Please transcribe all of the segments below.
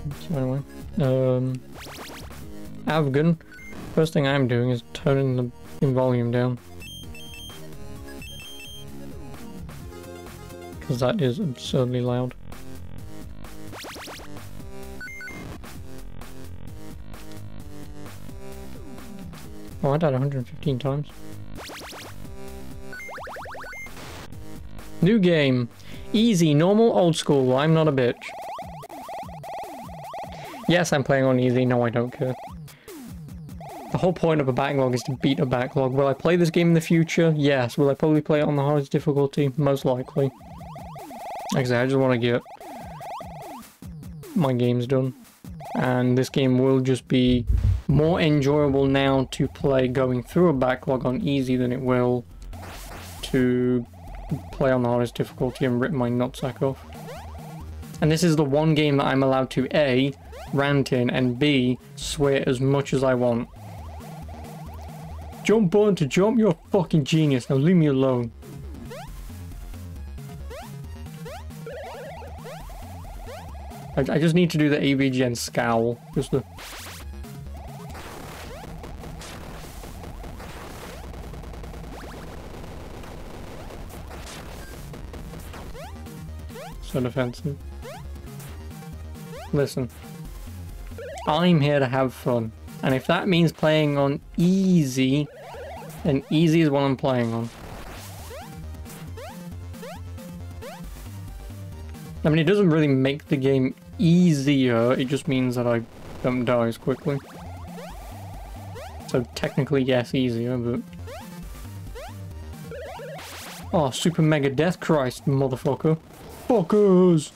So anyway, Afghan. First thing I'm doing is turning the volume down. Because that is absurdly loud. Oh, I died 115 times. New game. Easy, normal, old school. I'm not a bitch. Yes, I'm playing on easy. No, I don't care. The whole point of a backlog is to beat a backlog. Will I play this game in the future? Yes. Will I probably play it on the hardest difficulty? Most likely. Like I said, I just want to get my games done. And this game will just be more enjoyable now to play going through a backlog on easy than it will to play on the hardest difficulty and rip my nutsack off. And this is the one game that I'm allowed to A, rant in, and B, swear as much as I want. Jump button to jump, you're a fucking genius, now leave me alone. I just need to do the AVGN scowl, just the... So defensive. Listen, I'm here to have fun, and if that means playing on easy, then easy is what I'm playing on. I mean, it doesn't really make the game easier, it just means that I don't die as quickly. So technically, yes, easier, but... Oh, Super Mega Death Christ, motherfucker. Fuckers!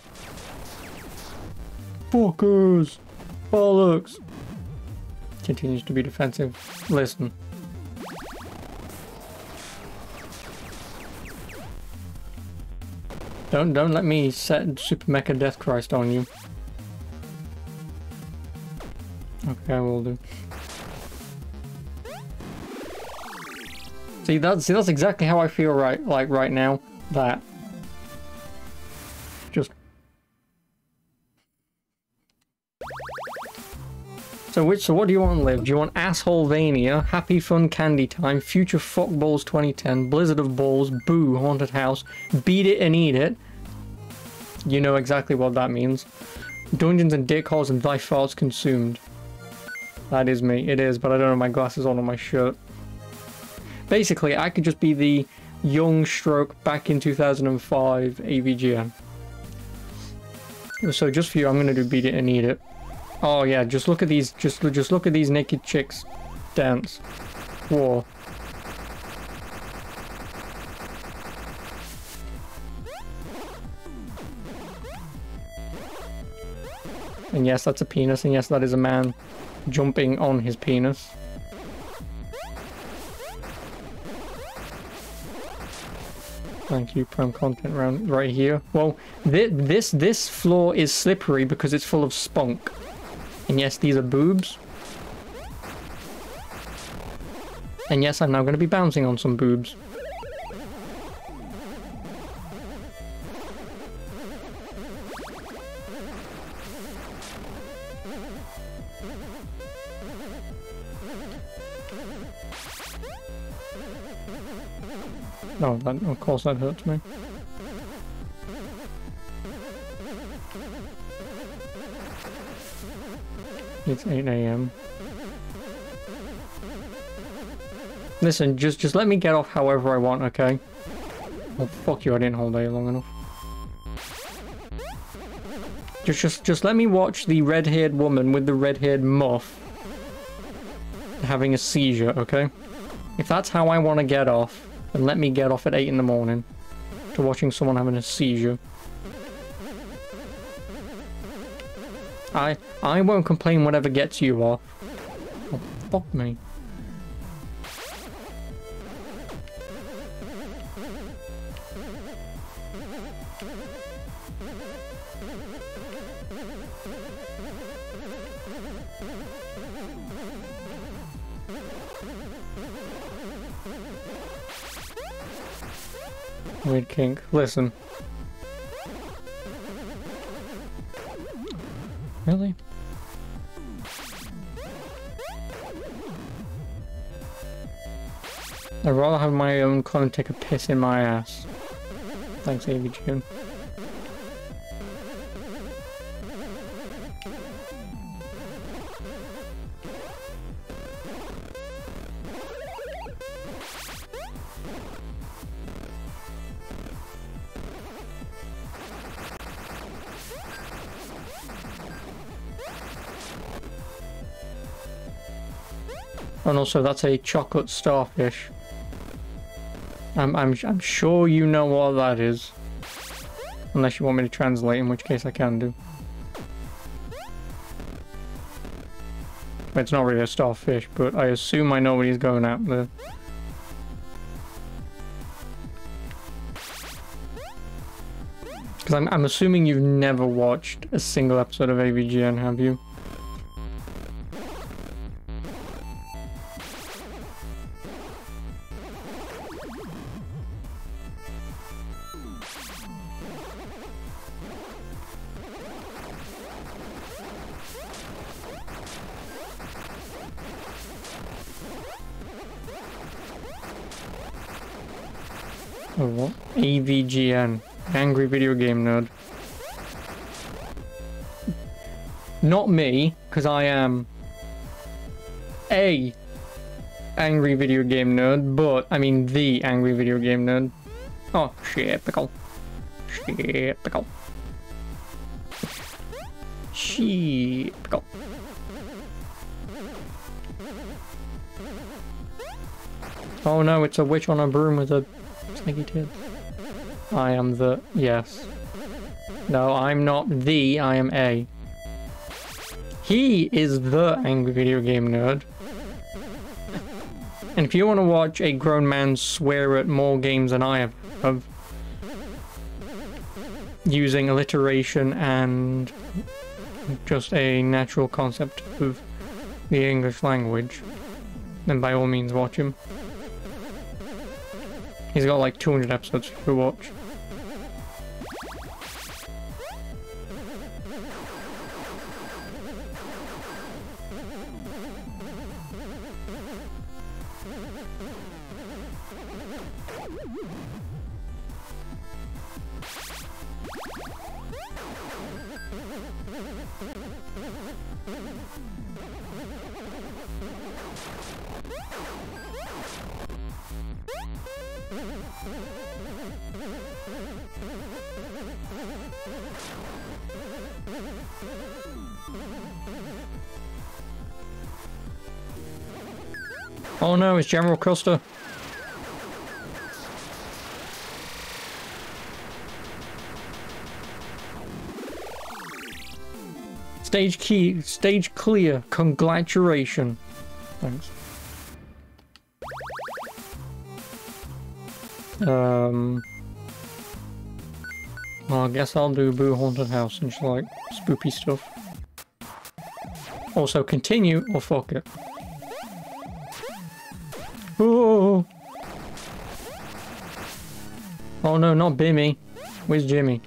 Fuckers! Bollocks! Continues to be defensive. Listen. Don't let me set Super Mecha Death Christ on you. Okay, I will do. See that's exactly how I feel right now. That. Just. So what do you want to live? Do you want Assholevania, Happy Fun Candy Time, Future Fuckballs 2010, Blizzard of Balls, Boo, Haunted House, Beat It and Eat It? You know exactly what that means. Dungeons and Dick Holes and Thy Farts Consumed. That is me. It is, but I don't have my glasses on my shirt. Basically, I could just be the young stroke back in 2005 AVGN. So just for you, I'm gonna do Beat It and Eat It. Oh yeah, just look at these, just look at these naked chicks dance. Whoa. And yes, that's a penis, and yes, that is a man jumping on his penis. Thank you, prime content round right here. Well, this floor is slippery because it's full of spunk. And yes, these are boobs. And yes, I'm now going to be bouncing on some boobs. No, that, of course that hurts me. It's 8 AM. Listen, just let me get off however I want, okay? Oh, fuck you, I didn't hold A long enough. Just let me watch the red-haired woman with the red-haired muff having a seizure, okay? If that's how I want to get off, then let me get off at 8 in the morning to watching someone having a seizure. I won't complain whatever gets you off. Oh, fuck me. Weird kink. Listen. Really? I'd rather have my own clone take a piss in my ass. Thanks, AVGN. And also, that's a chocolate starfish. I'm sure you know what that is. Unless you want me to translate, in which case I can do. It's not really a starfish, but I assume I know what he's going at there. Because I'm assuming you've never watched a single episode of AVGN, have you? Oh, what? AVGN. Angry Video Game Nerd. Not me, because I am a Angry Video Game Nerd, but I mean the Angry Video Game Nerd. Oh, shit, pickle. Shit, pickle. Shit, pickle. Oh no, it's a witch on a broom with a snaky tail. I am the... yes. No, I'm not the, I am a. He is the Angry Video Game Nerd. And if you want to watch a grown man swear at more games than I have, using alliteration and just a natural concept of the English language, then by all means watch him. He's got like 200 episodes to watch. Oh no, it's General Custer. Stage clear. Congratulations. Thanks. Well, I guess I'll do Boo Haunted House and just like spoopy stuff. Also, continue or fuck it. Oh! Oh no, not Bimmy. Where's Jimmy?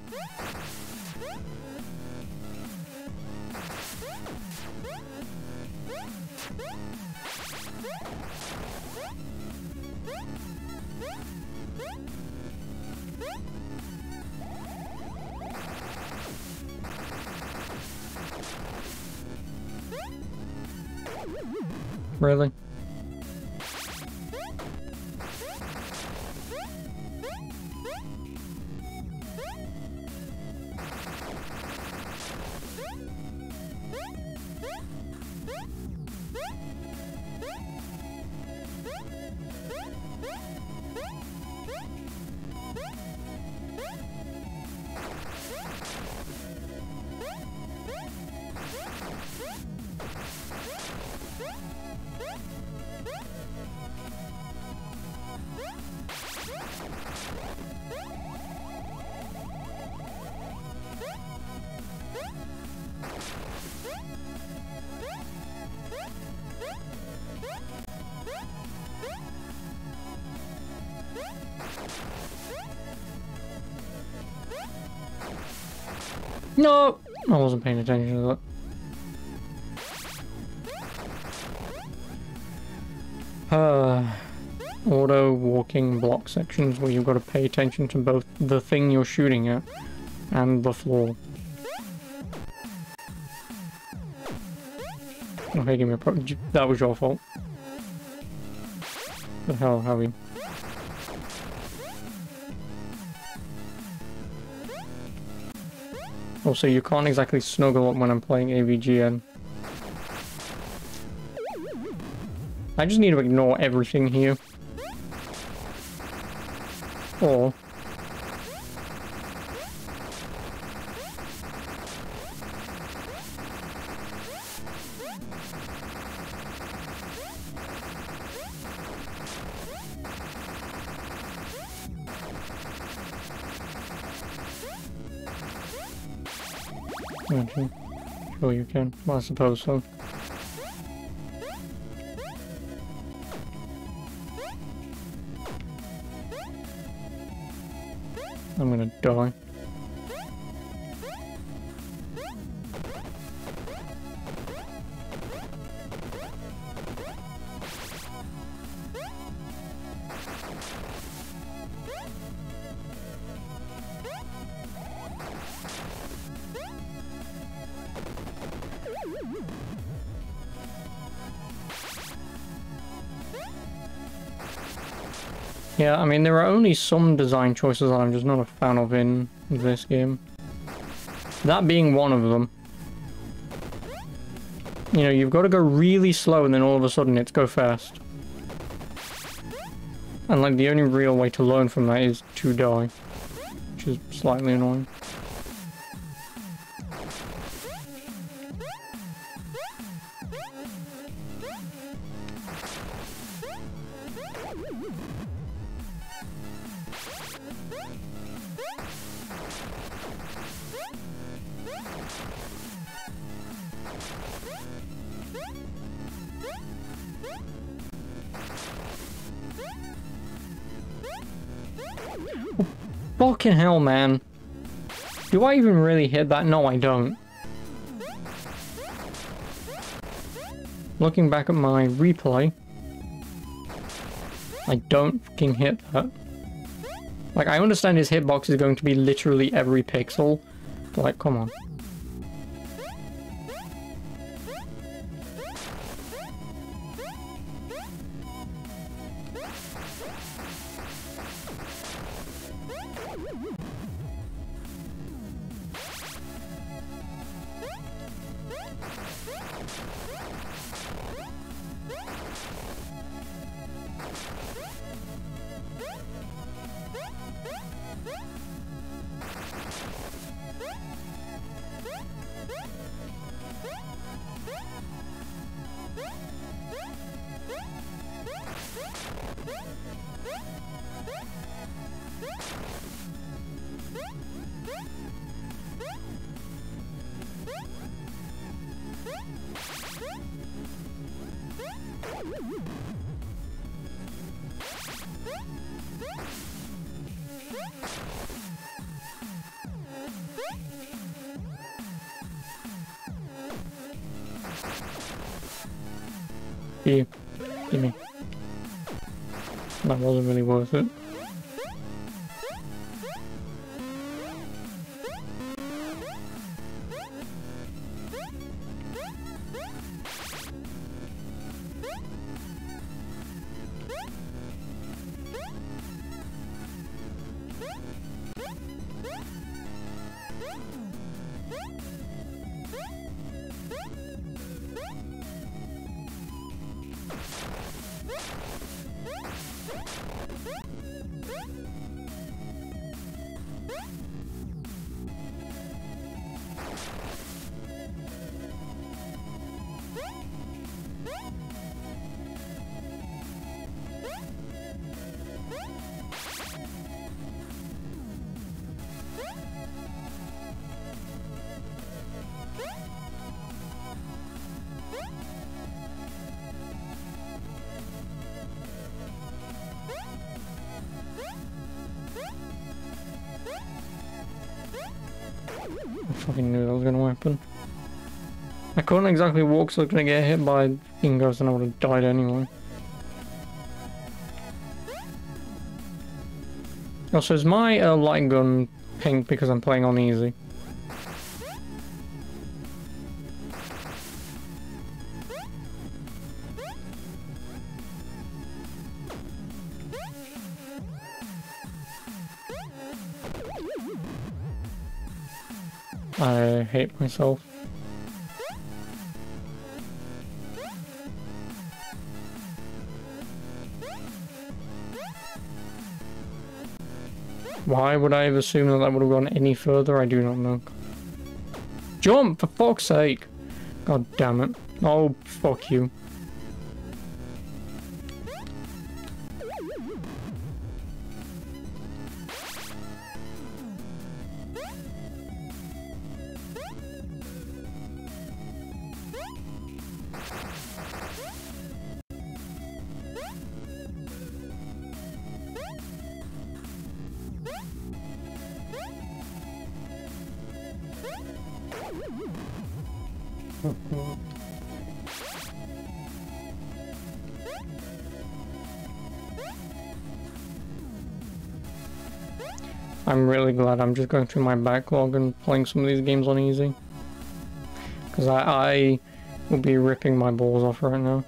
Really? No! I wasn't paying attention to that. Auto walking block sections where you've got to pay attention to both the thing you're shooting at and the floor. Okay, give me a pro- that was your fault. The hell, Harry? Also, you can't exactly snuggle up when I'm playing AVGN. I just need to ignore everything here. Or... actually, sure you can. Well, I suppose so. I'm gonna die. Yeah, I mean, there are only some design choices that I'm just not a fan of in this game. That being one of them. You know, you've got to go really slow and then all of a sudden it's go fast. And like, the only real way to learn from that is to die. Which is slightly annoying. Fucking hell, man. Do I even really hit that? No, I don't. Looking back at my replay, I don't fucking hit that. Like, I understand his hitbox is going to be literally every pixel, but like, come on. Here, gimme. That wasn't really worth it. I fucking knew that was gonna happen. I couldn't exactly walk, so I was gonna get hit by fucking ghost and I would have died anyway. Also, is my light gun pink because I'm playing on easy? I hate myself. Why would I have assumed that that would have gone any further? I do not know. Jump, for fuck's sake! God damn it. Oh, fuck you. I'm really glad I'm just going through my backlog and playing some of these games on easy. Because I will be ripping my balls off right now.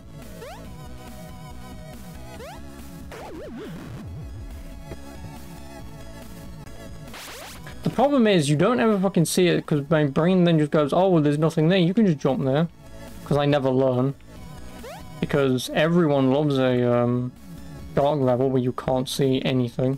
The problem is you don't ever fucking see it because my brain then just goes, oh, well, there's nothing there. You can just jump there. Because I never learn. Because everyone loves a dark level where you can't see anything.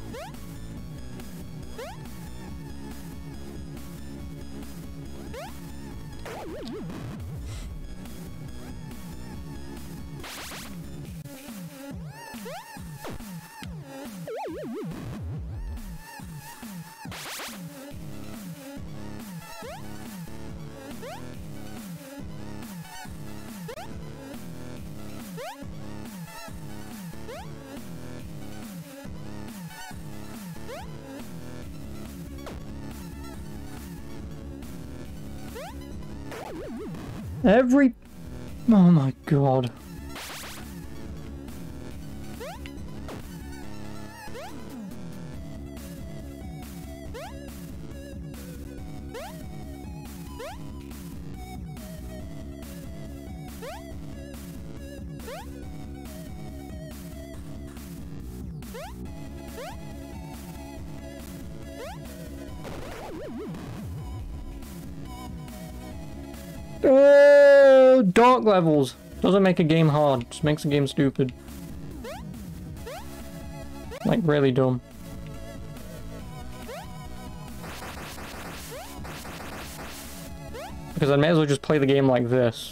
Oh my god. Oh, dark levels. Doesn't make a game hard, just makes a game stupid. Like, really dumb. Because I may as well just play the game like this.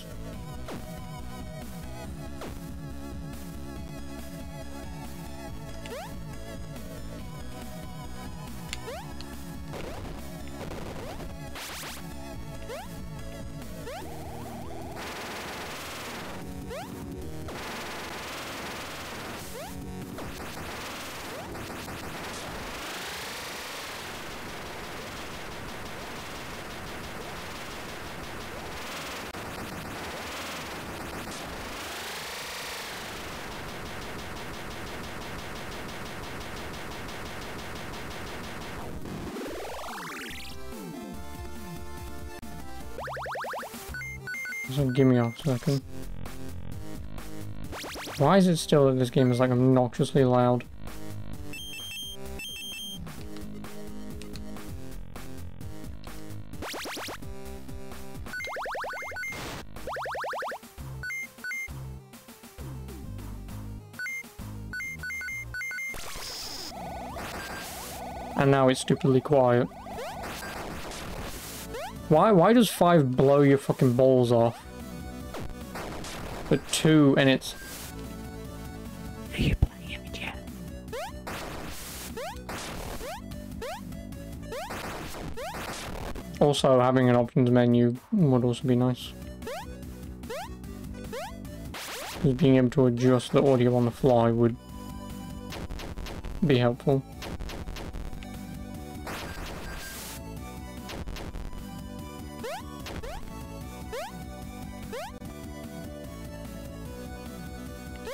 So give me a second. Why is it still that this game is like obnoxiously loud? And now it's stupidly quiet. Why does 5 blow your fucking balls off? But 2 and it's... Are you playing it yet? Also, having an options menu would also be nice. Because being able to adjust the audio on the fly would be helpful.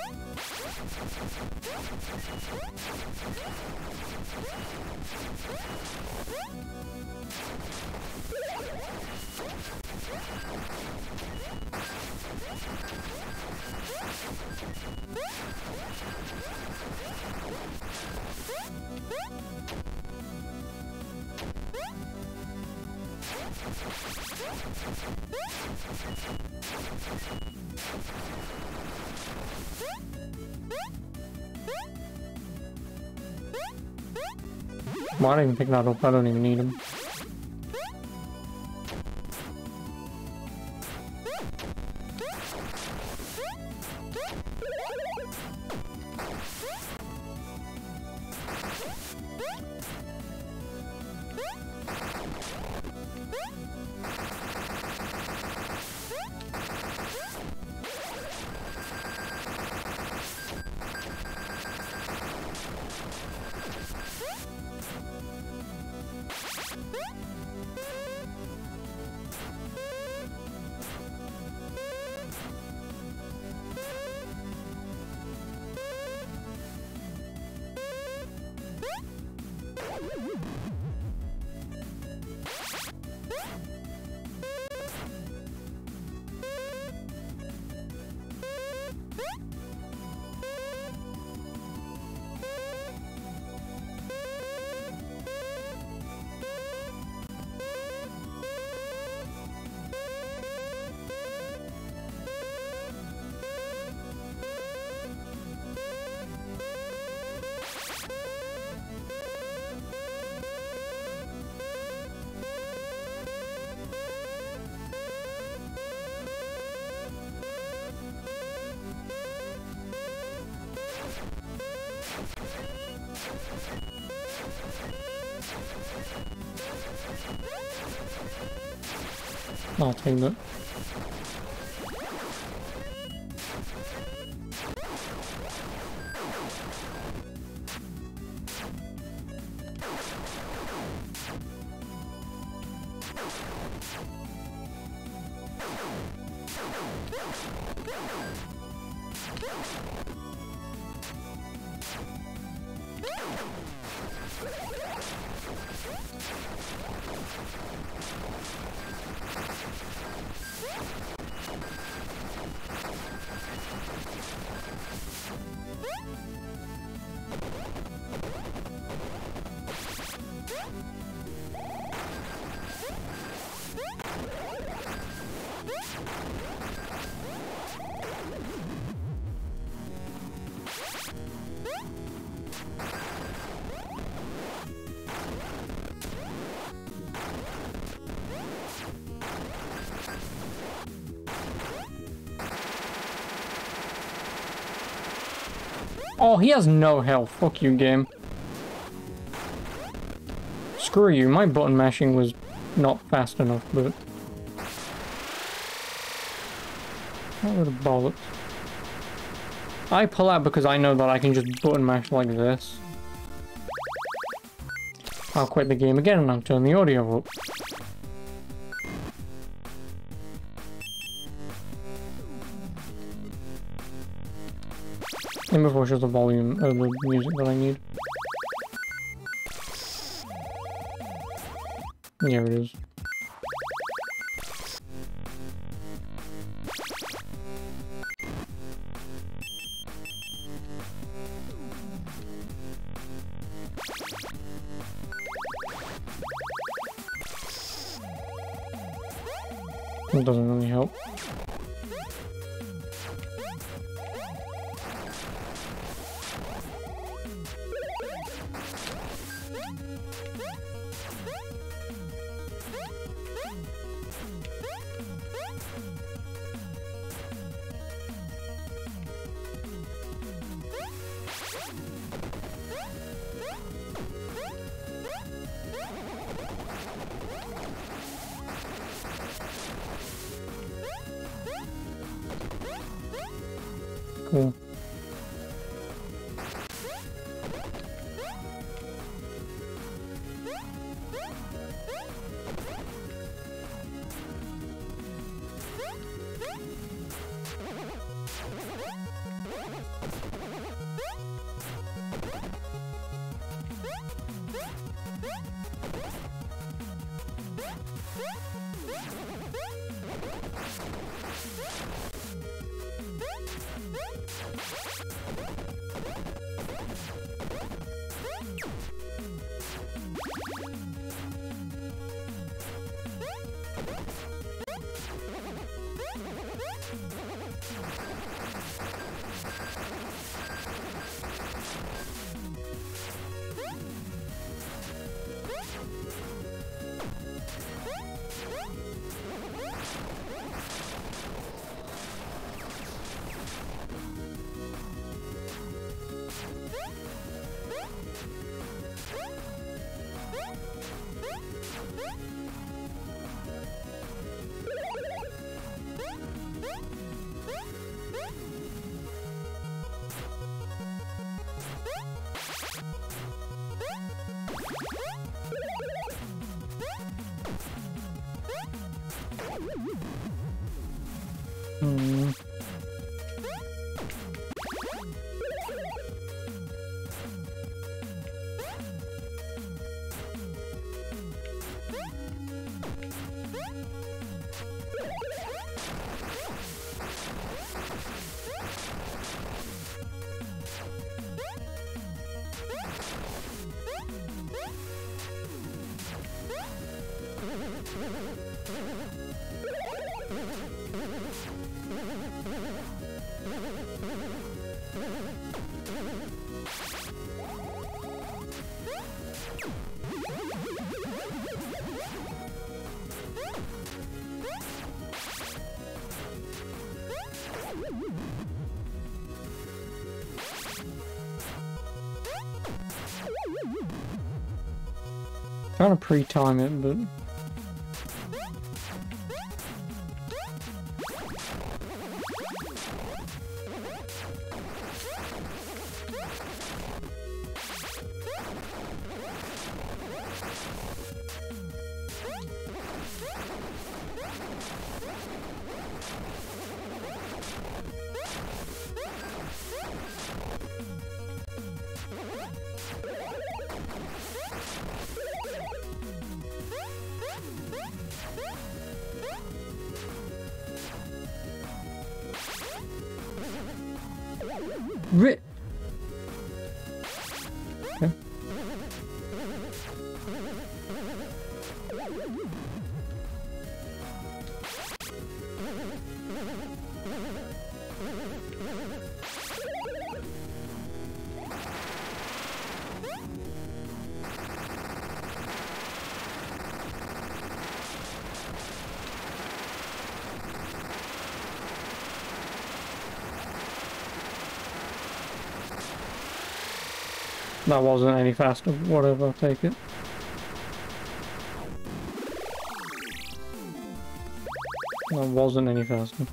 Why didn't even pick that up? I don't even need them. I'll take that. Oh, he has no health. Fuck you, game. Screw you. My button mashing was not fast enough, but... What the bollocks? I pull out because I know that I can just button mash like this. I'll quit the game again and I'll turn the audio up. And before shows the volume of the music that I need. There it is. It doesn't really help. Cool. Trying to pre-time it, but okay. That wasn't any faster, whatever, I'll take it. That wasn't any faster.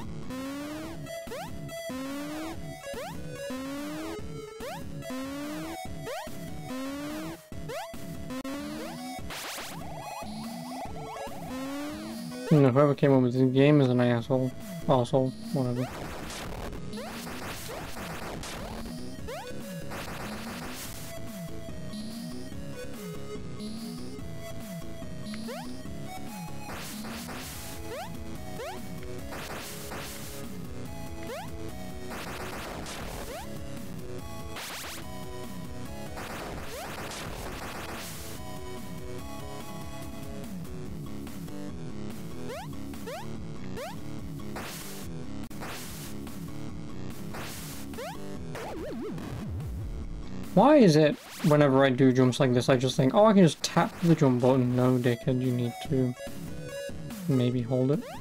Whoever came up with this game is an asshole. Asshole, whatever. Why is it, whenever I do jumps like this, I just think, oh, I can just tap the jump button? No, dickhead, you need to maybe hold it.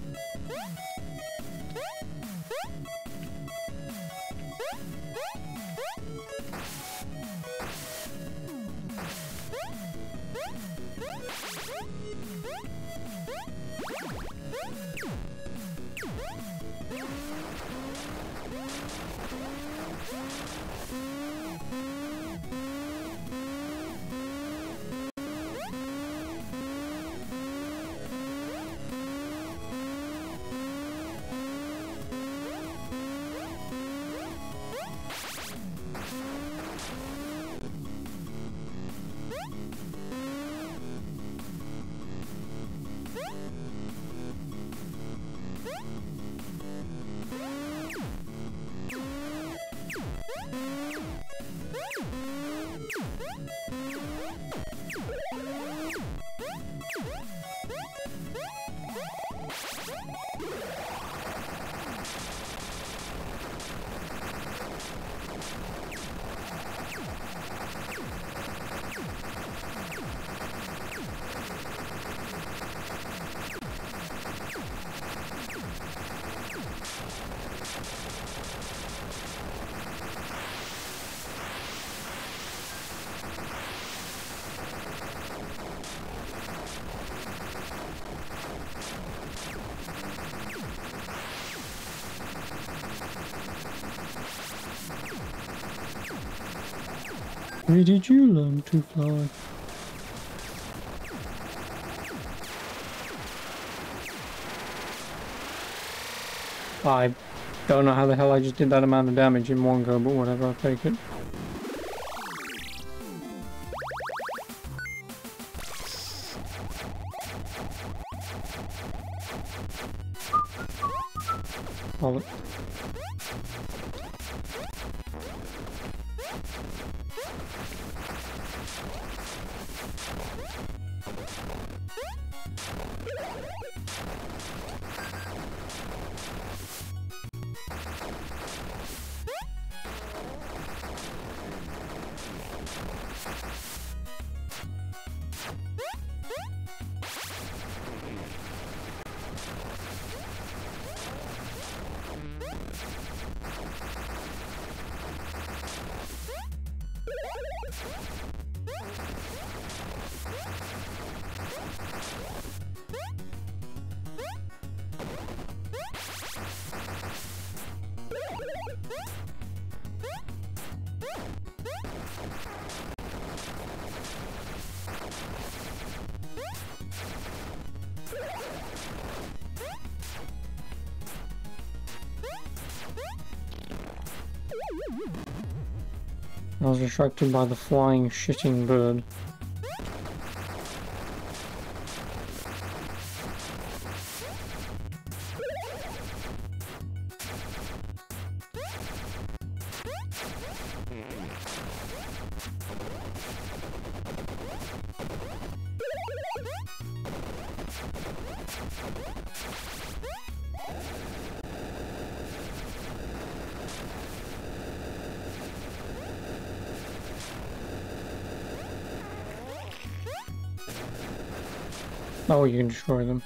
Where did you learn to fly? I don't know how the hell I just did that amount of damage in one go, but whatever, I'll take it. Hold it. I was distracted by the flying shitting bird. Oh, you can destroy them.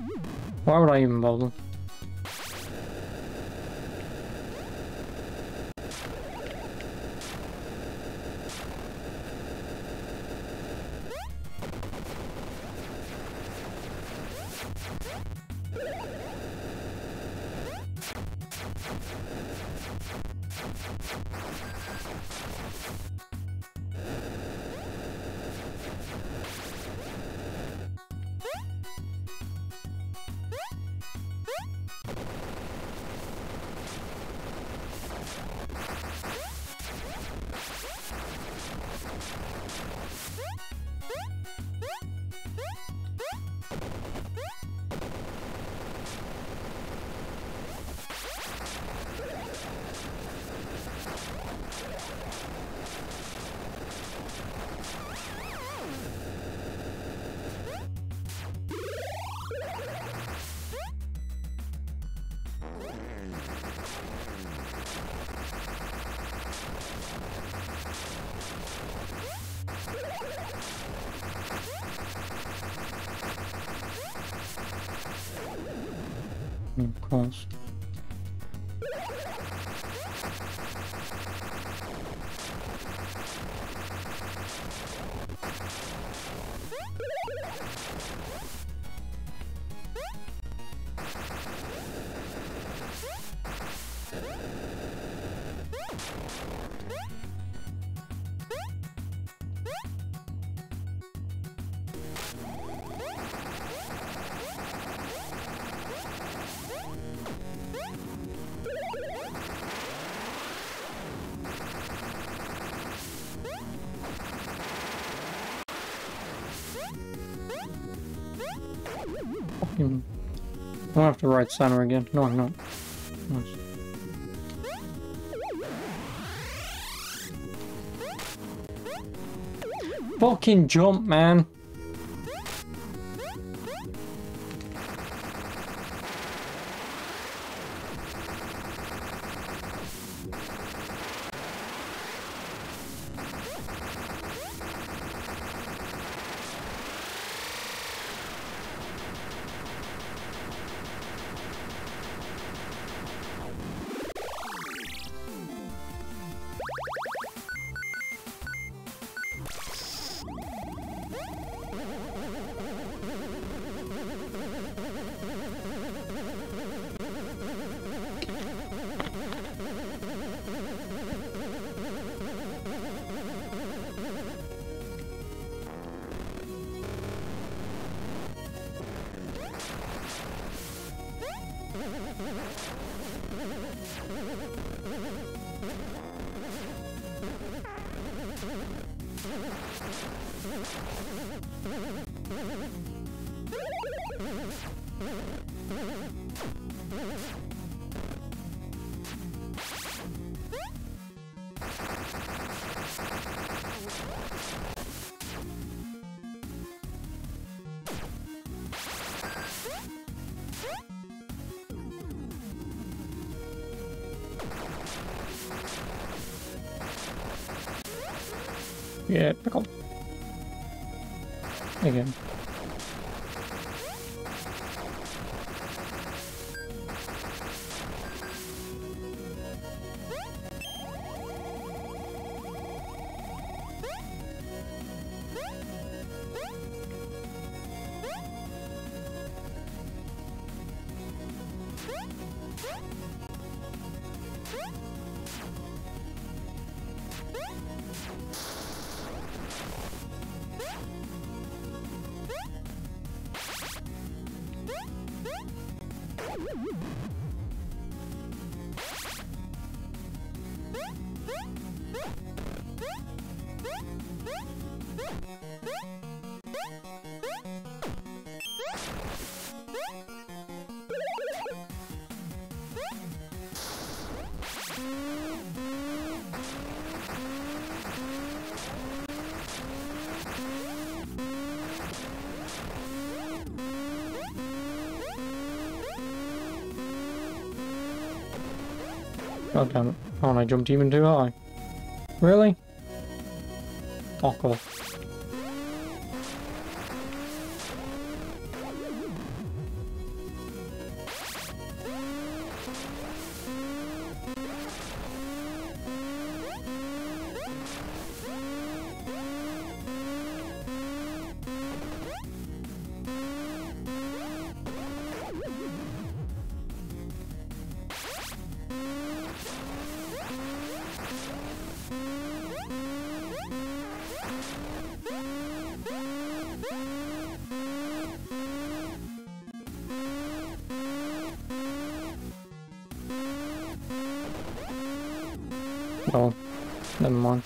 Why would I even bother? Of course. Fucking... I don't have to write center again. No, I'm not. Nice. Fucking jump, man. Yeah, pickle. Again. God damn it. Oh, and I jumped even too high. Really? Fuck off. Oh, never mind.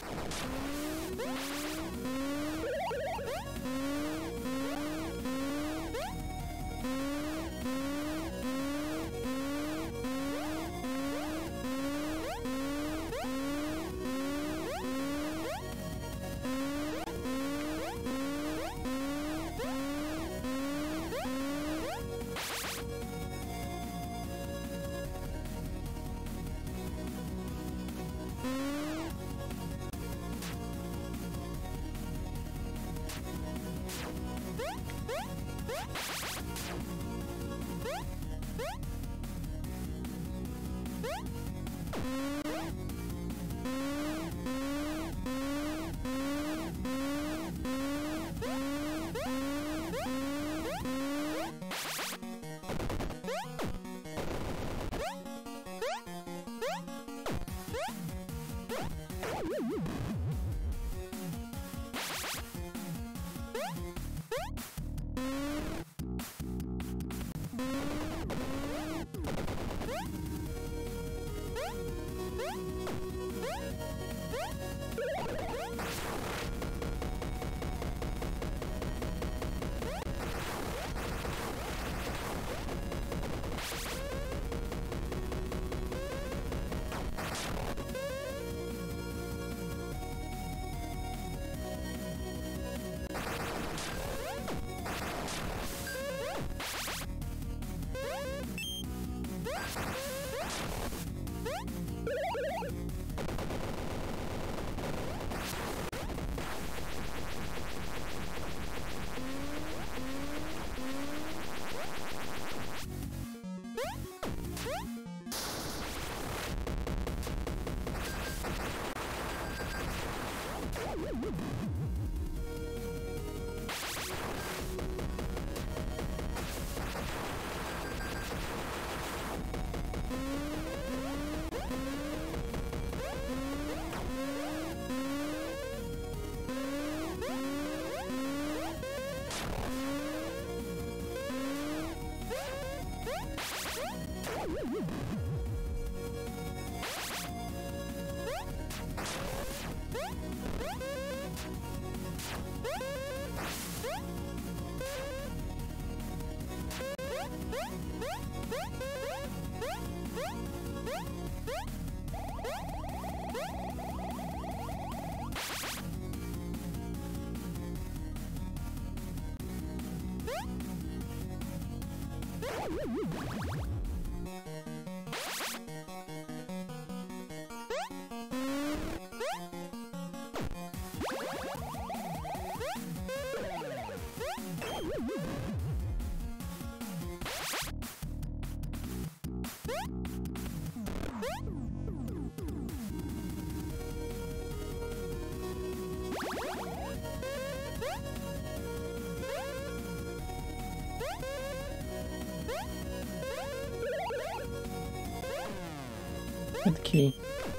Get the key.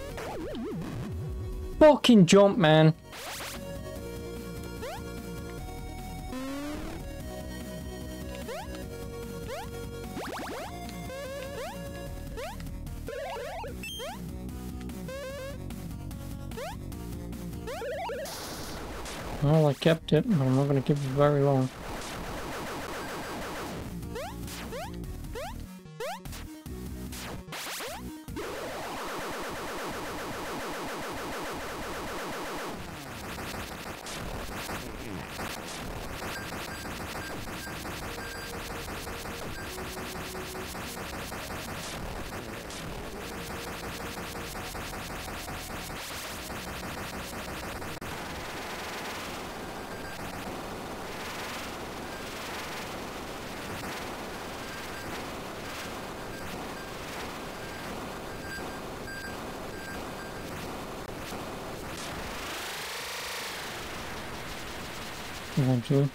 Fucking jump, man. Well, I kept it, but I'm not going to keep it very long. Eventually.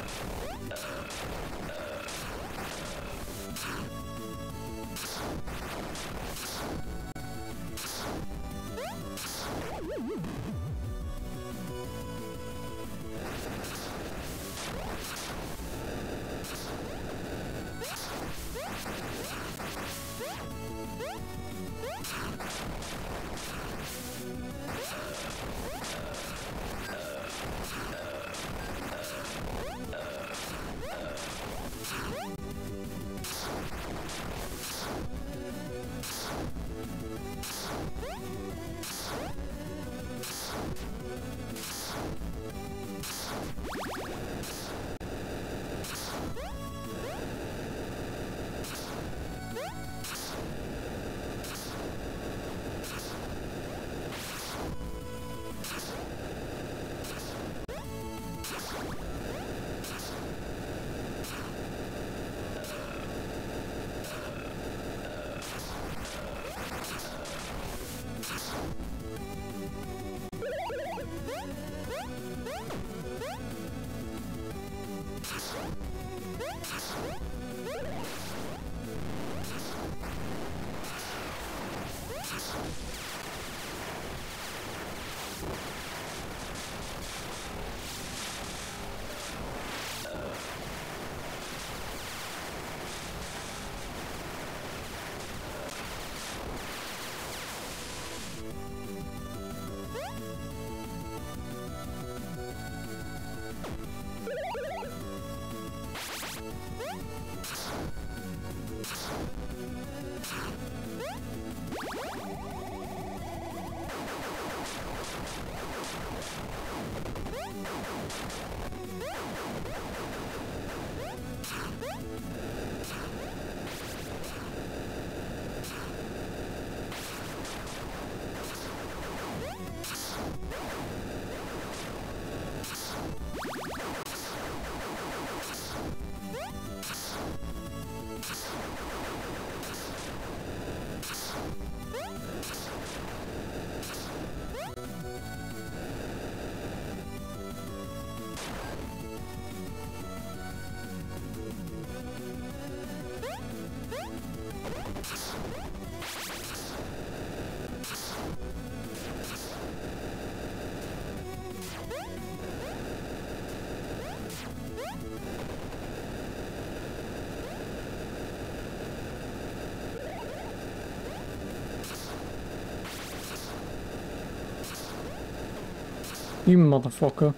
You motherfucker.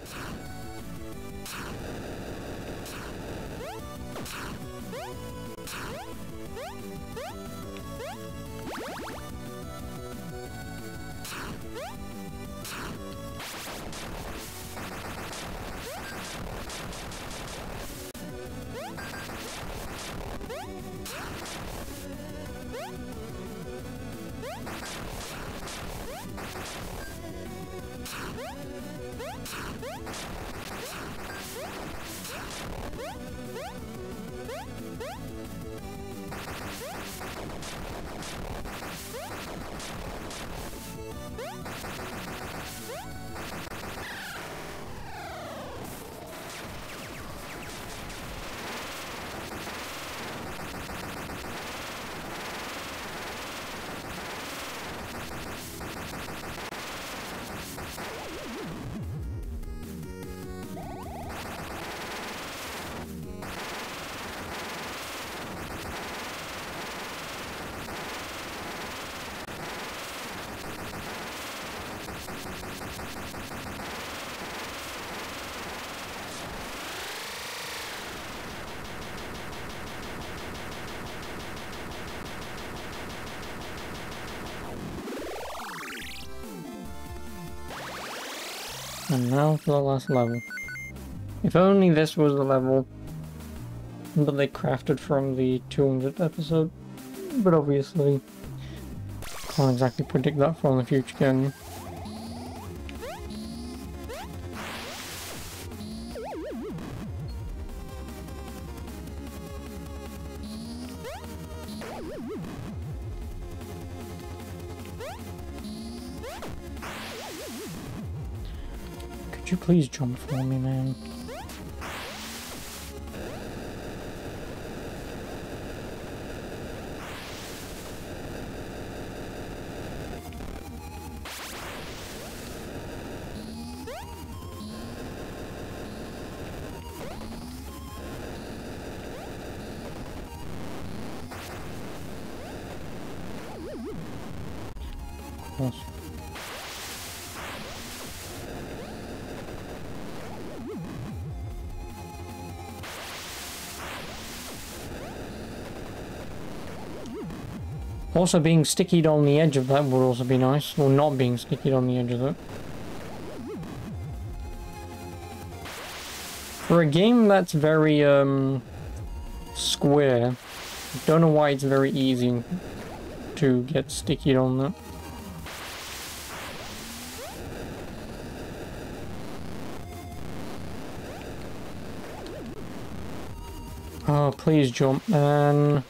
And now for the last level. If only this was the level that they crafted from the 200th episode. But obviously, can't exactly predict that for in the future, can you? Could you please jump for me, man? course. Also being stickied on the edge of that would also be nice, or not being stickied on the edge of it. For a game that's very, square, I don't know why it's very easy to get stickied on that. Oh, please jump, man.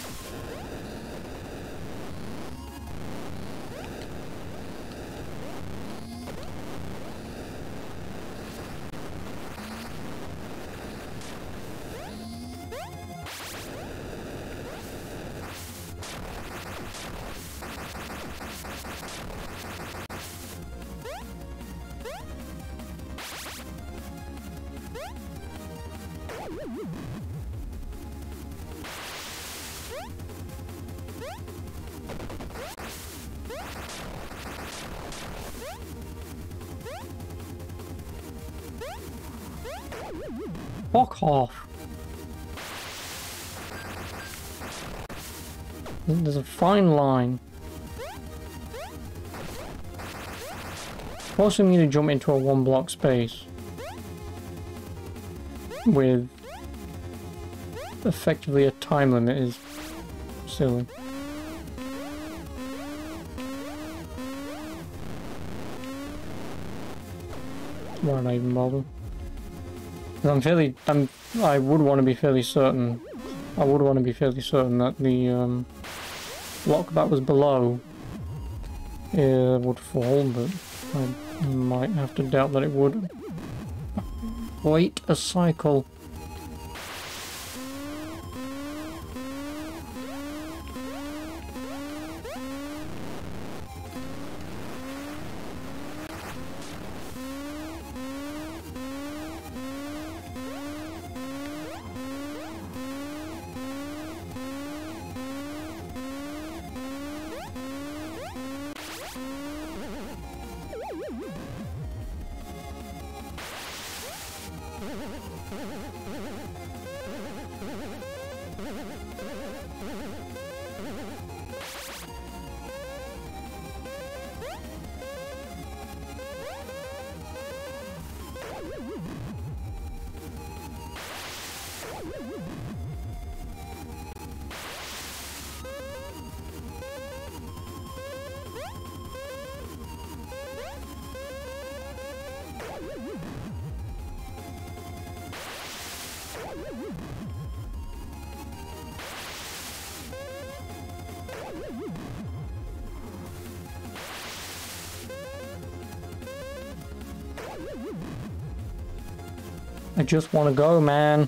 Fuck off. There's a fine line. Forcing me to jump into a one block space with effectively a time limit is silly. Why not even bother? I would want to be fairly certain. I would want to be fairly certain that the block that was below would fall, but I might have to doubt that it would. Wait a cycle. I just want to go, man.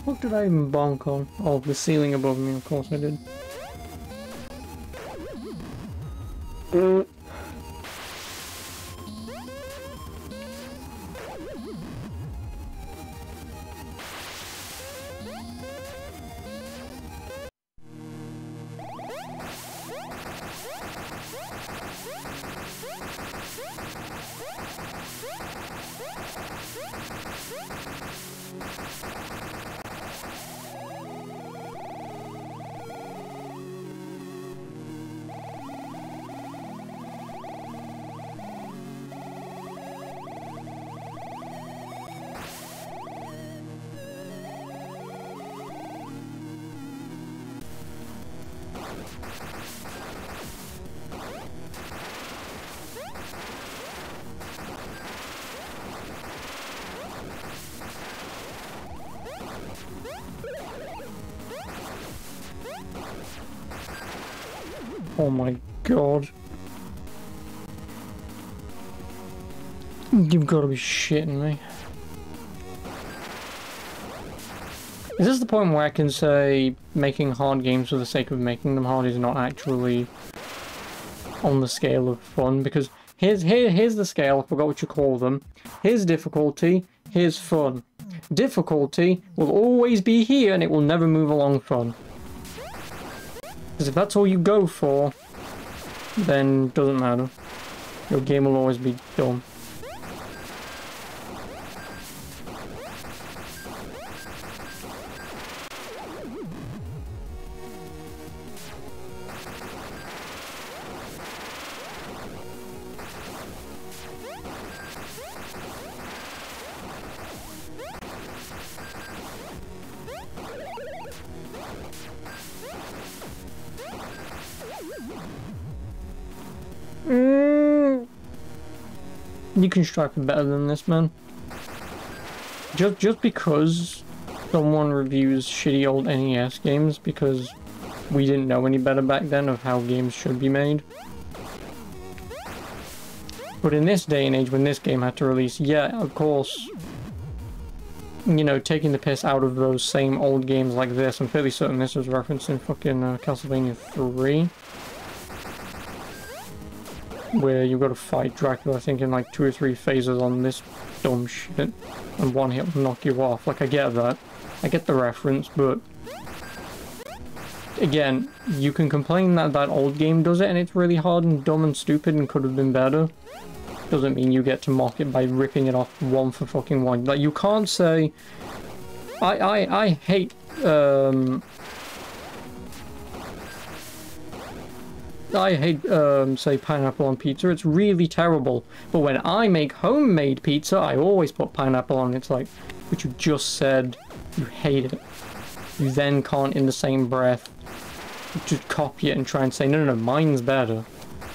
fuck did I even bonk on? Oh, the ceiling above me, of course I did. Oh my god. You've got to be shitting me. Is this the point where I can say making hard games for the sake of making them hard is not actually on the scale of fun? Because here's the scale, I forgot what you call them. Here's difficulty, here's fun. Difficulty will always be here and it will never move along fun. Because if that's all you go for, then it doesn't matter. Your game will always be dumb. You can strike it better than this, man. Just because someone reviews shitty old NES games because we didn't know any better back then of how games should be made. But in this day and age when this game had to release, yeah, of course, you know, taking the piss out of those same old games like this, I'm fairly certain this was referencing fucking Castlevania 3. Where you've got to fight Dracula, I think, in like 2 or 3 phases on this dumb shit, and one hit will knock you off. Like, I get that. I get the reference, but again, you can complain that that old game does it and it's really hard and dumb and stupid and could have been better. Doesn't mean you get to mock it by ripping it off one for fucking one. Like, you can't say... I hate, say, pineapple on pizza. It's really terrible. But when I make homemade pizza, I always put pineapple on. It's like, but you just said you hate it. You then can't, in the same breath, just copy it and try and say, no, no, no, mine's better.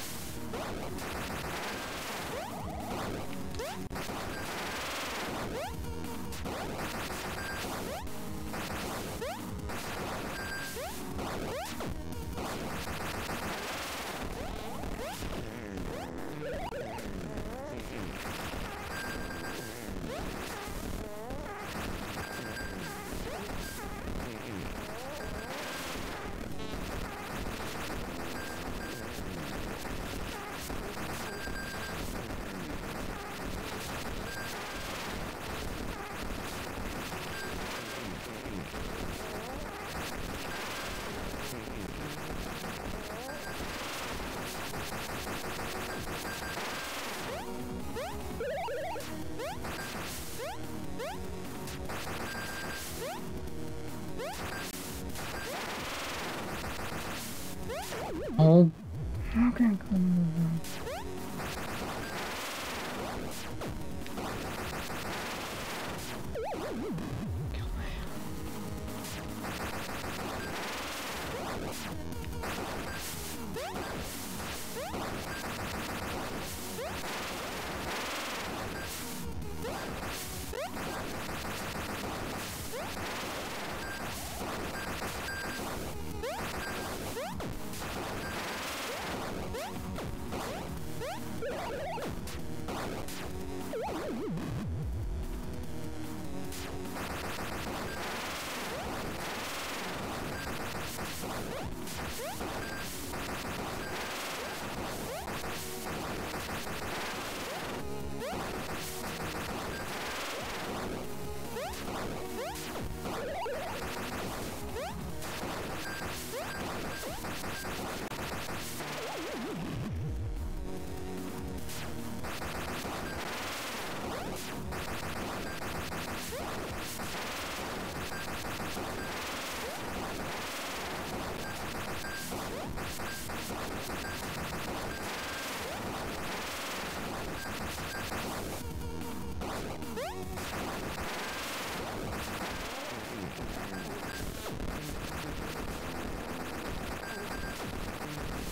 Oh, okay, come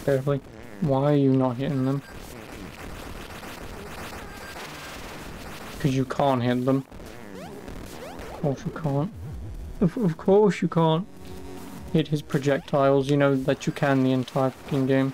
carefully. Why are you not hitting them? Because you can't hit them. Of course you can't. Of course you can't hit his projectiles, you know, that you can the entire fucking game.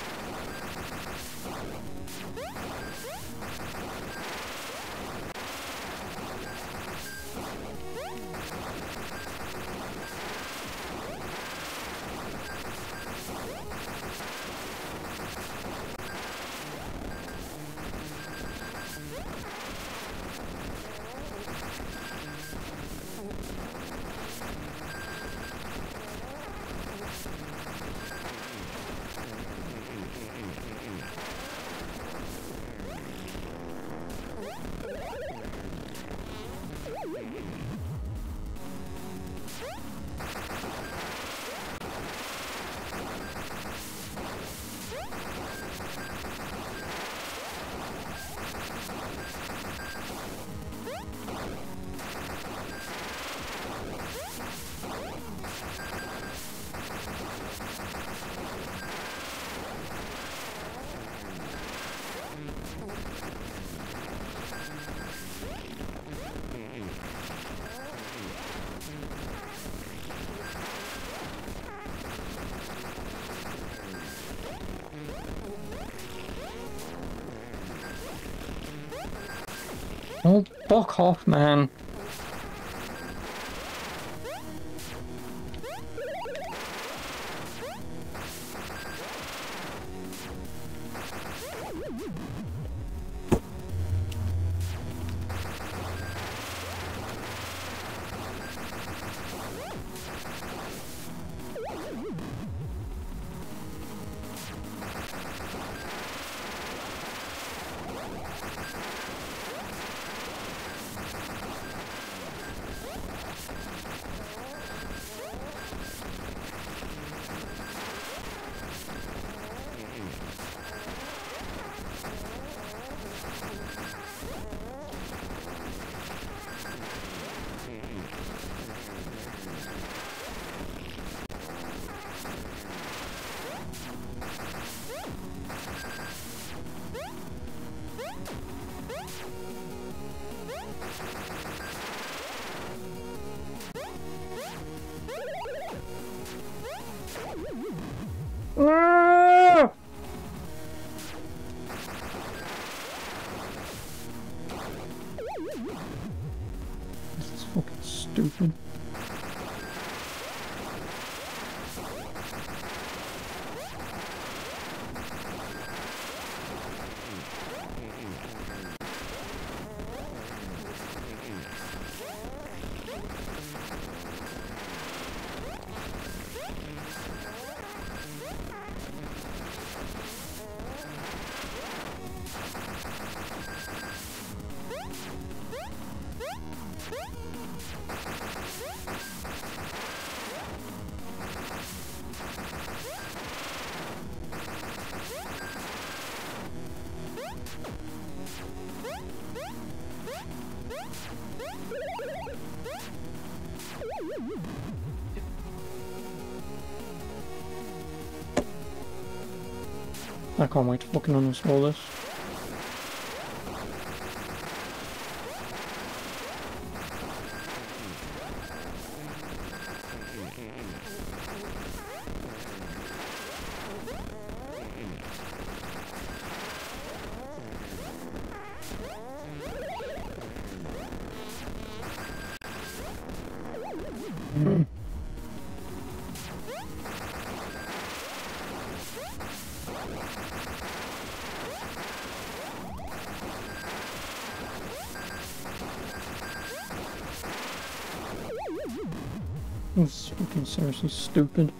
Oh, fuck off, man. Ah! This is fucking stupid. I can't wait to fucking uninstall this. This is fucking seriously stupid.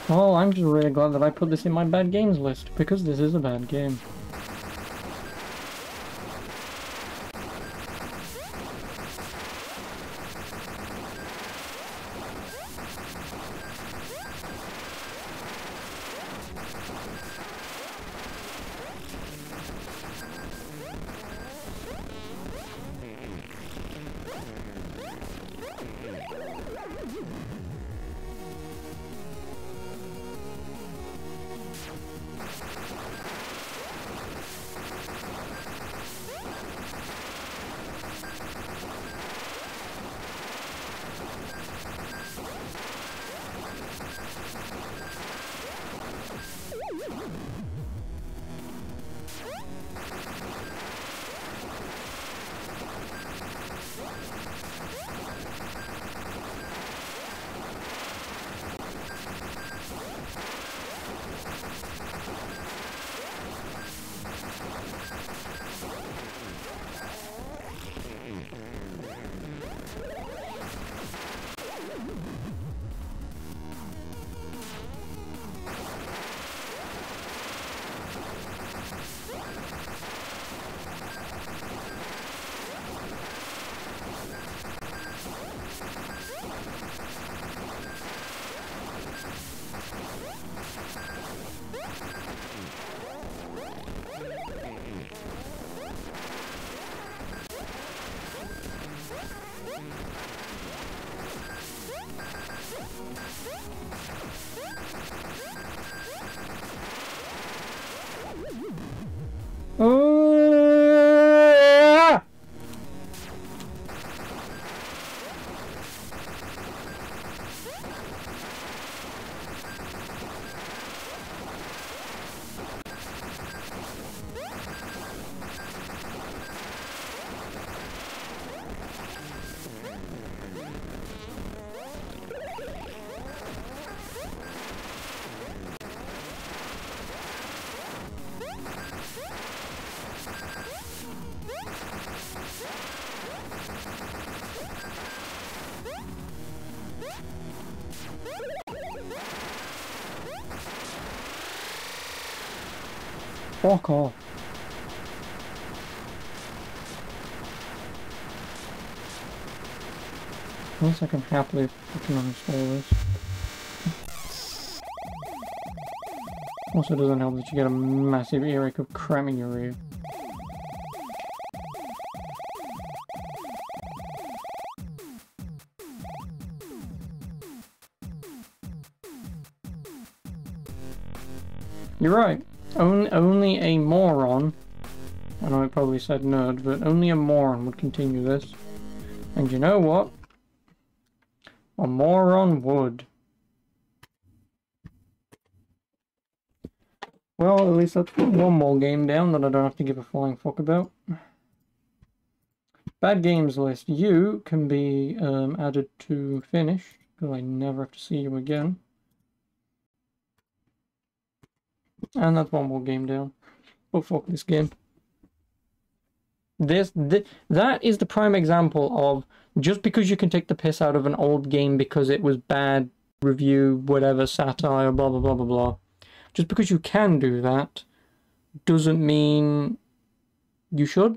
Well, I'm just really glad that I put this in my bad games list, because this is a bad game. Fuck off. Unless I can happily fucking uninstall this. Also doesn't help that you get a massive earache of crap in your ear. You're right. Only a moron, I know I probably said nerd, but only a moron would continue this. And you know what? A moron would. Well, at least that's one more game down that I don't have to give a flying fuck about. Bad games list. You can be added to finish, because I never have to see you again. And that's one more game down. Oh, fuck this game. That is the prime example of just because you can take the piss out of an old game because it was bad review, whatever, satire, blah, blah, blah, blah, blah. Just because you can do that doesn't mean you should.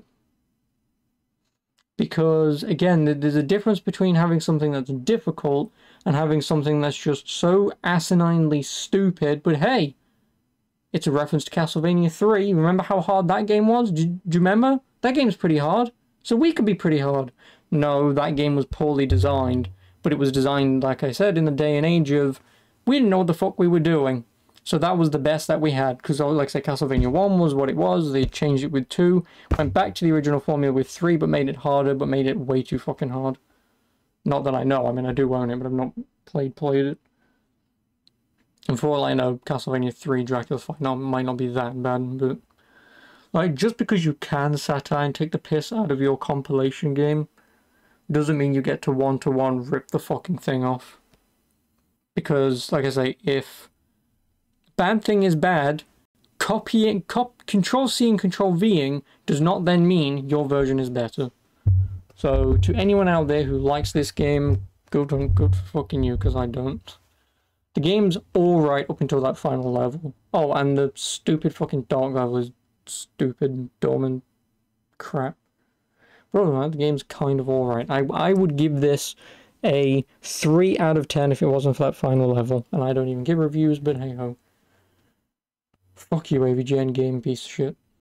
Because, again, there's a difference between having something that's difficult and having something that's just so asininely stupid, but hey, it's a reference to Castlevania 3. Remember how hard that game was? Do you remember? That game's pretty hard. So we could be pretty hard. No, that game was poorly designed. But it was designed, like I said, in the day and age of... we didn't know what the fuck we were doing. So that was the best that we had. Because, like I said, Castlevania 1 was what it was. They changed it with 2. Went back to the original formula with 3, but made it harder. But made it way too fucking hard. Not that I know. I mean, I do own it, but I've not played it. And for all I know, Castlevania 3 Dracula's Fight might not be that bad, but... like, just because you can satire and take the piss out of your compilation game, doesn't mean you get to one-to-one rip the fucking thing off. Because, like I say, if bad thing is bad, Control-C and Control-Ving does not then mean your version is better. So, to anyone out there who likes this game, good for fucking you, because I don't. The game's alright up until that final level. Oh, and the stupid fucking dark level is stupid and dumb and crap. But other than that, the game's kind of alright. I would give this a 3 out of 10 if it wasn't for that final level. And I don't even give reviews, but hey ho. Fuck you, AVGN game piece of shit.